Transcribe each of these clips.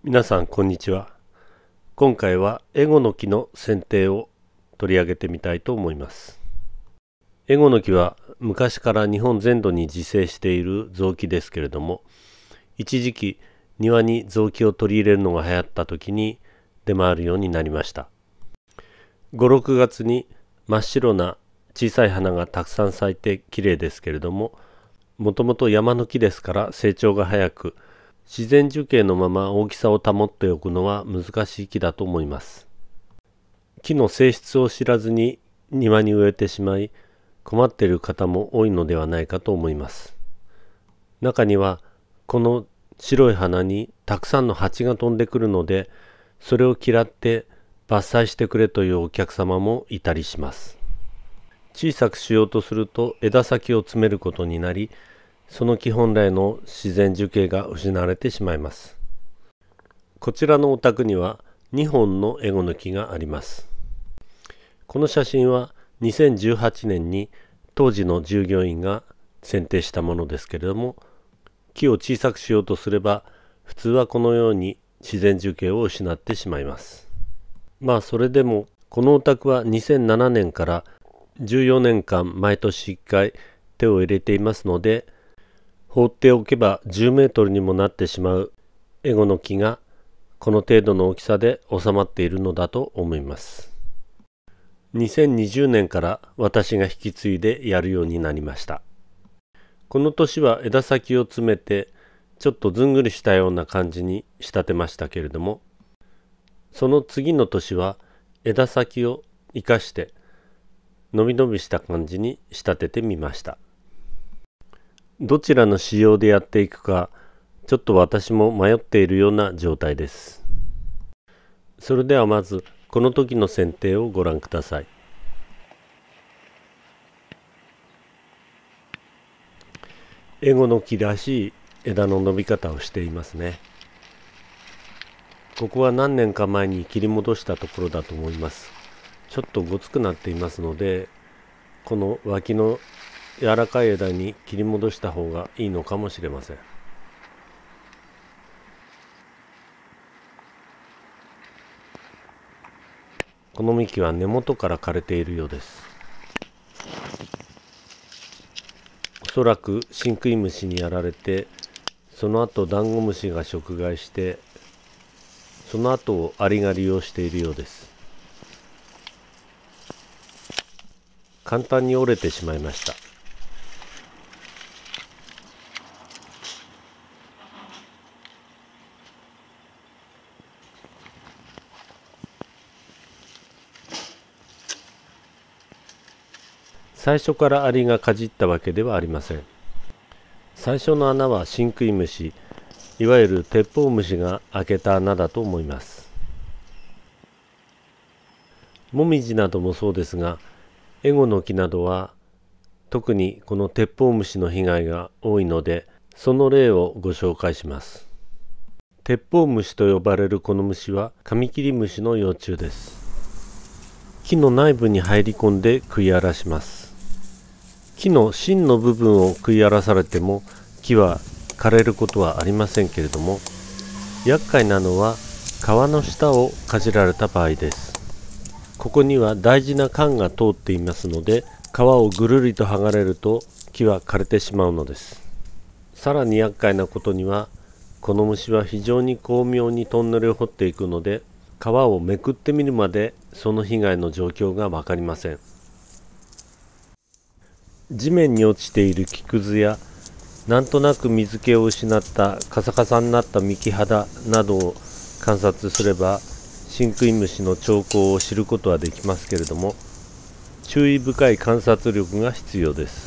皆さんこんにちは。今回はエゴノキの剪定を取り上げてみたいと思います。エゴノキは昔から日本全土に自生している雑木ですけれども、一時期庭に雑木を取り入れるのが流行った時に出回るようになりました。5、6月に真っ白な小さい花がたくさん咲いてきれいですけれども、もともと山の木ですから成長が早く、自然樹形のまま大きさを保っておくのは難しい木だと思います。木の性質を知らずに庭に植えてしまい困っている方も多いのではないかと思います。中にはこの白い花にたくさんの蜂が飛んでくるので、それを嫌って伐採してくれというお客様もいたりします。小さくしようとすると枝先を詰めることになり、その木本来の自然樹形が失われてしまいます。こちらのお宅には2本のエゴノキがあります。この写真は2018年に当時の従業員が剪定したものですけれども、木を小さくしようとすれば普通はこのように自然樹形を失ってしまいます。それでもこのお宅は2007年から14年間毎年1回手を入れていますので、放っておけば10メートルにもなってしまうエゴノキがこの程度の大きさで収まっているのだと思います。2020年から私が引き継いでやるようになりました。この年は枝先を詰めてちょっとずんぐりしたような感じに仕立てましたけれども、その次の年は枝先を生かしてのびのびした感じに仕立ててみました。どちらの仕様でやっていくか、ちょっと私も迷っているような状態です。それではまずこの時の剪定をご覧ください。エゴノキらしい枝の伸び方をしていますね。ここは何年か前に切り戻したところだと思います。ちょっとごつくなっていますので、この脇の柔らかい枝に切り戻した方がいいのかもしれません。この幹は根元から枯れているようです。おそらくシンクイムシにやられて、その後ダンゴムシが食害して、その後をアリが利用しているようです。簡単に折れてしまいました。最初からアリがかじったわけではありません。最初の穴はシンクイムシ、いわゆる鉄砲虫が開けた穴だと思います。モミジなどもそうですが、エゴノキなどは特にこの鉄砲虫の被害が多いので、その例をご紹介します。鉄砲虫と呼ばれるこの虫はカミキリムシの幼虫です。木の内部に入り込んで食い荒らします。木の芯の部分を食い荒らされても木は枯れることはありませんけれども、厄介なのは皮の下をかじられた場合です。ここには大事な管が通っていますので、皮をぐるりと剥がれると木は枯れてしまうのです。さらに厄介なことには、この虫は非常に巧妙にトンネルを掘っていくので、皮をめくってみるまでその被害の状況が分かりません。地面に落ちている木くずや、なんとなく水気を失ったカサカサになった幹肌などを観察すれば、シンクイムシの兆候を知ることはできますけれども、注意深い観察力が必要です。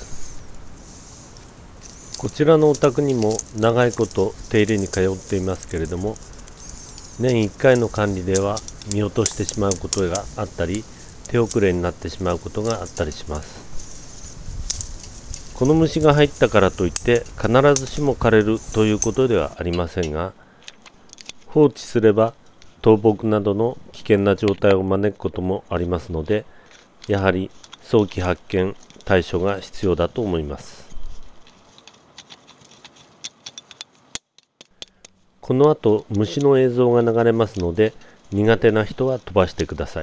こちらのお宅にも長いこと手入れに通っていますけれども、年1回の管理では見落としてしまうことがあったり、手遅れになってしまうことがあったりします。この虫が入ったからといって必ずしも枯れるということではありませんが、放置すれば倒木などの危険な状態を招くこともありますので、やはり早期発見対処が必要だと思います。 この後虫の映像が流れますので、苦手な人は飛ばしてください。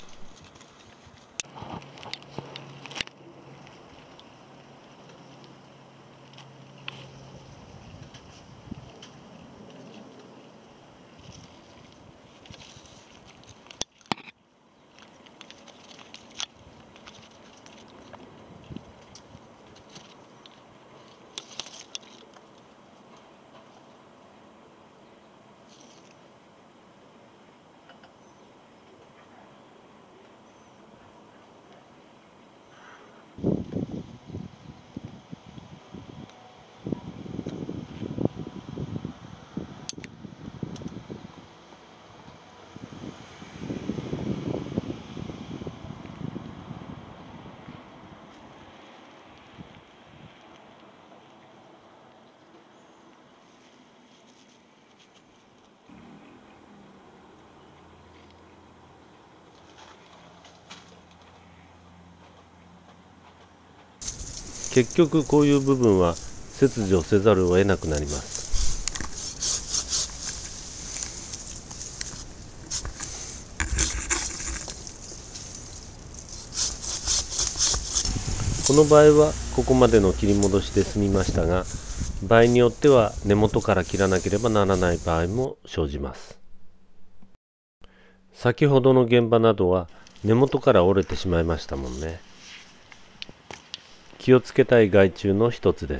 結局こういう部分は切除せざるを得なくなります。この場合はここまでの切り戻しで済みましたが、場合によっては根元から切らなければならない場合も生じます。先ほどの現場などは根元から折れてしまいましたもんね。気をつけたい害虫の一つです。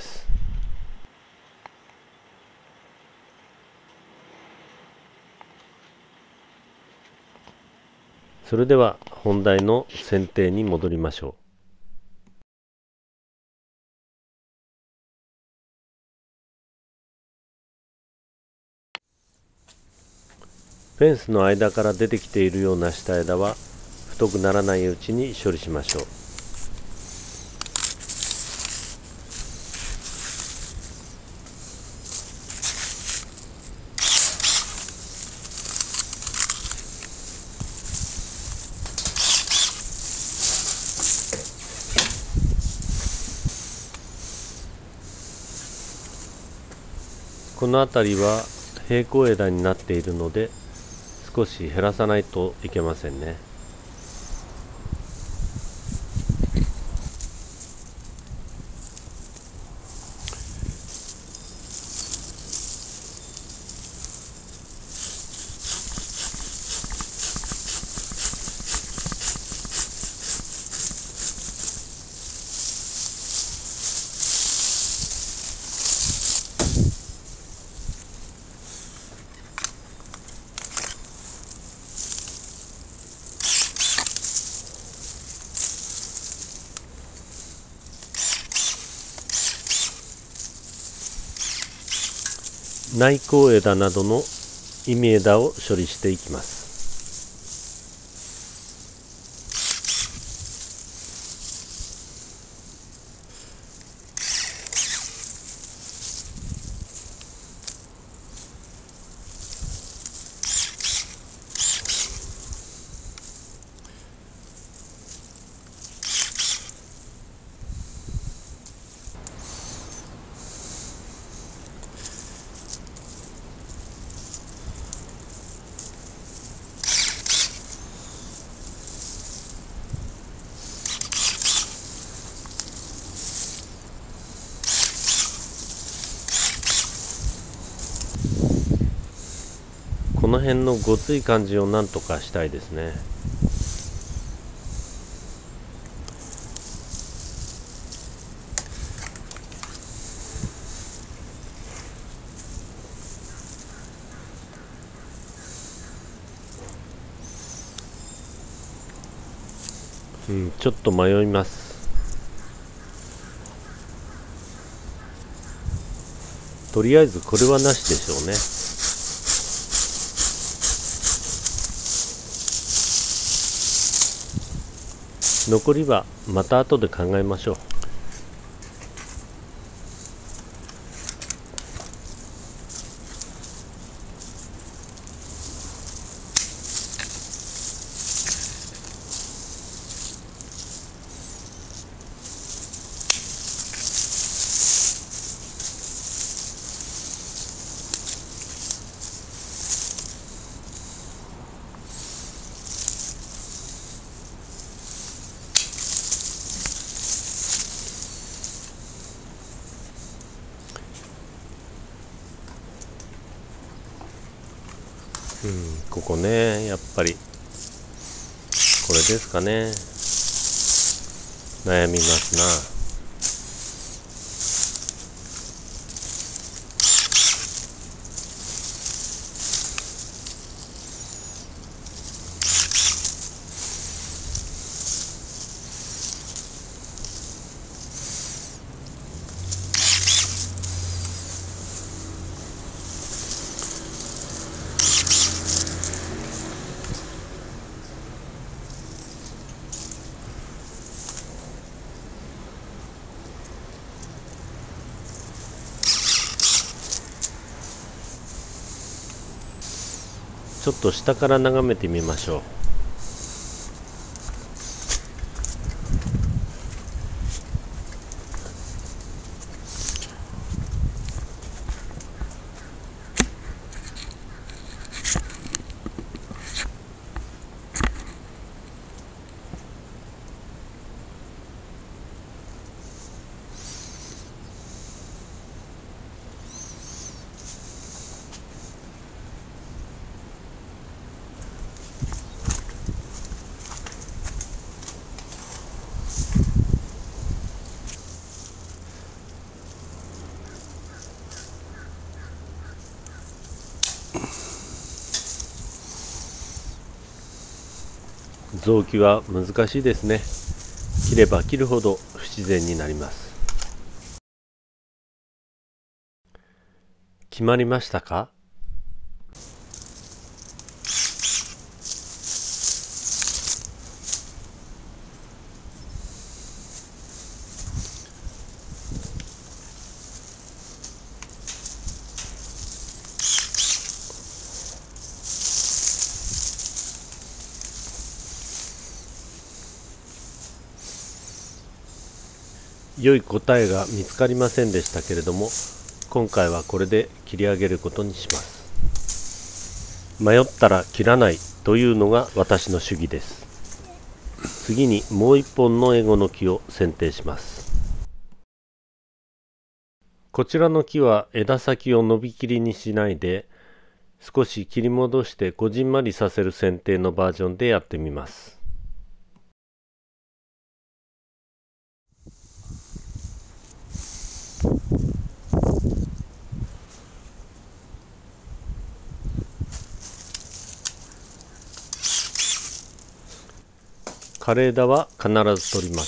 それでは本題の剪定に戻りましょう。フェンスの間から出てきているような下枝は太くならないうちに処理しましょう。この辺りは平行枝になっているので少し減らさないといけませんね。内向枝などの意味枝を処理していきます。この辺のごつい感じをなんとかしたいですね。ちょっと迷います。とりあえずこれはなしでしょうね。残りはまた後で考えましょう。 ここね、やっぱりこれですかね。悩みますな。ちょっと下から眺めてみましょう。臓器は難しいですね。切れば切るほど不自然になります。決まりましたか？良い答えが見つかりませんでしたけれども、今回はこれで切り上げることにします。迷ったら切らないというのが私の主義です。次にもう一本のエゴの木を剪定します。こちらの木は枝先を伸び切りにしないで、少し切り戻してこじんまりさせる剪定のバージョンでやってみます。枯れ枝は必ず取ります。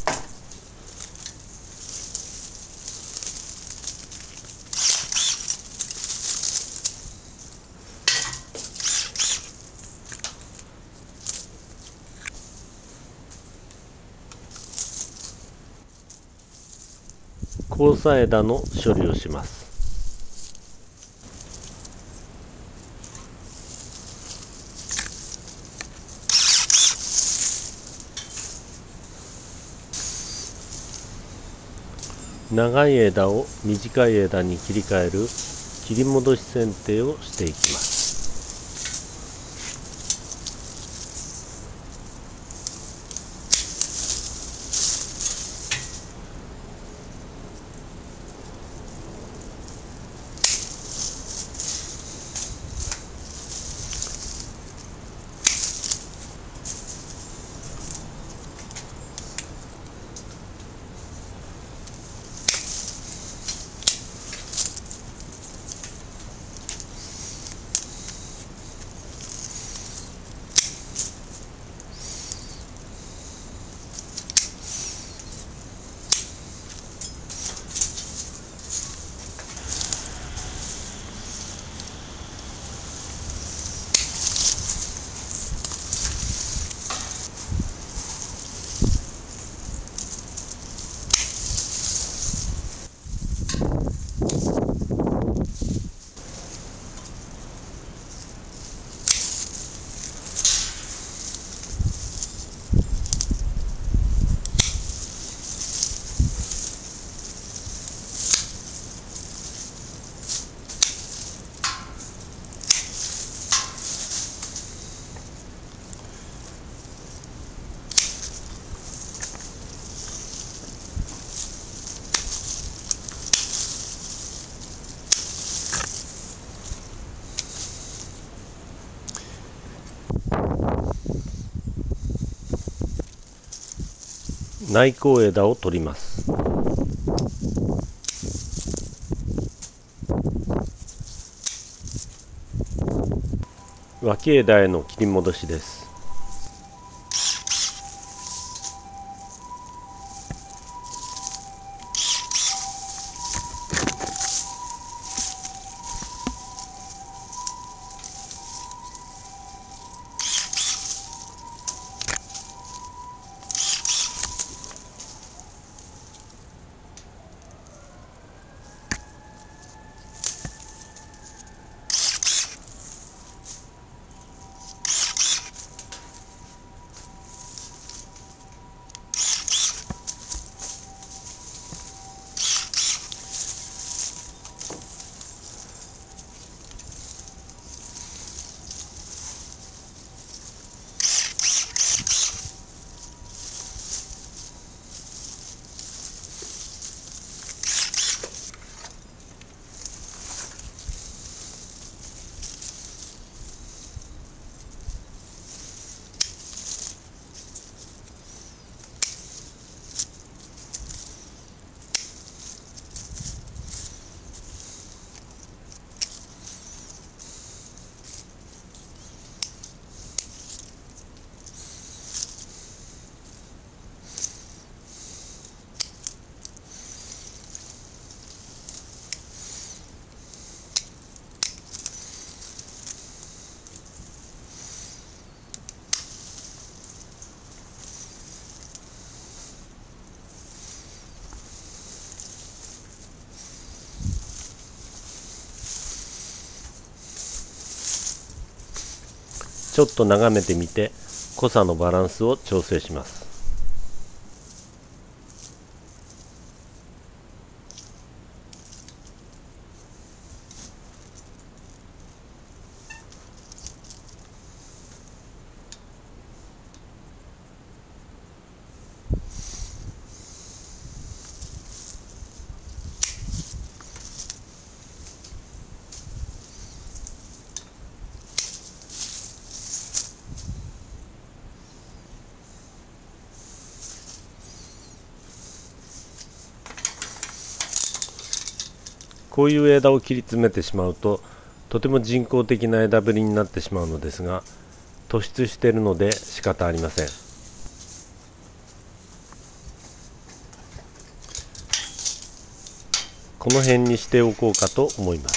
交差枝の処理をします。長い枝を短い枝に切り替える切り戻し剪定をしていきます。 内向枝を取ります。脇枝への切り戻しです。ちょっと眺めてみて濃さのバランスを調整します。こういう枝を切り詰めてしまうととても人工的な枝ぶりになってしまうのですが、突出しているので仕方ありません。この辺にしておこうかと思います。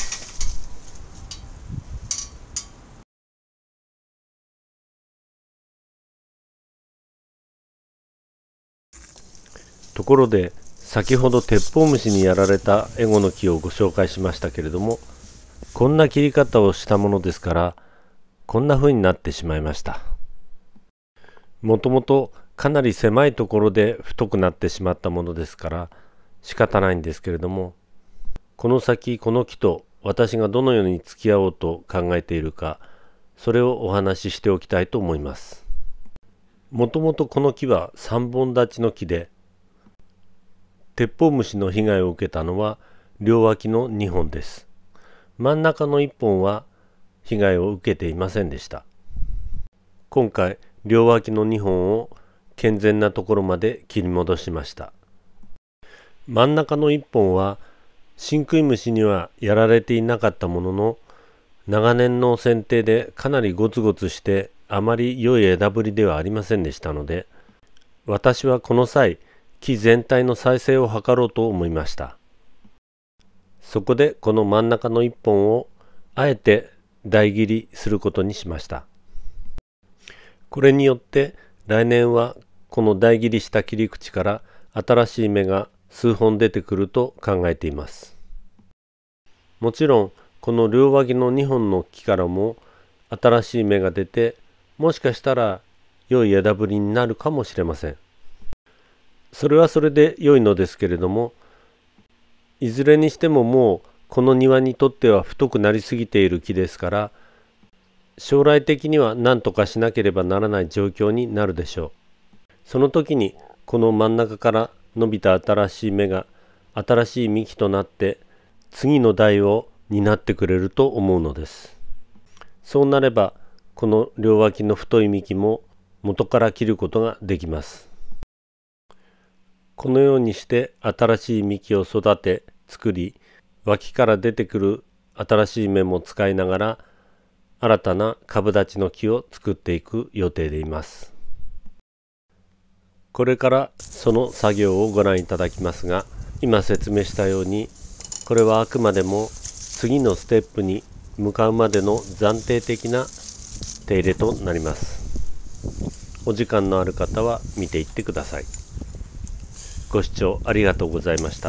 ところで先ほど鉄砲虫にやられたエゴの木をご紹介しましたけれども、こんな切り方をしたものですからこんな風になってしまいました。もともとかなり狭いところで太くなってしまったものですから仕方ないんですけれども、この先この木と私がどのように付き合おうと考えているか、それをお話ししておきたいと思います。もともとこの木は3本立ちの木で、鉄砲虫の被害を受けたのは両脇の2本です。真ん中の1本は被害を受けていませんでした。今回両脇の2本を健全なところまで切り戻しました。真ん中の1本は新食い虫にはやられていなかったものの、長年の剪定でかなりゴツゴツしてあまり良い枝ぶりではありませんでしたので、私はこの際木全体の再生を図ろうと思いました。そこでこの真ん中の1本をあえて台切りすることにしました。これによって来年はこの台切りした切り口から新しい芽が数本出てくると考えています。もちろんこの両脇の2本の木からも新しい芽が出て、もしかしたら良い枝ぶりになるかもしれません。それはそれで良いのですけれども、いずれにしてももうこの庭にとっては太くなりすぎている木ですから、将来的には何とかしなければならない状況になるでしょう。その時にこの真ん中から伸びた新しい芽が新しい幹となって次の代を担ってくれると思うのです。そうなればこの両脇の太い幹も元から切ることができます。 このようにして新しい幹を育て作り、脇から出てくる新しい芽も使いながら新たな株立ちの木を作っていく予定でいます。これからその作業をご覧いただきますが、今説明したようにこれはあくまでも次のステップに向かうまでの暫定的な手入れとなります。お時間のある方は見ていってください。ご視聴ありがとうございました。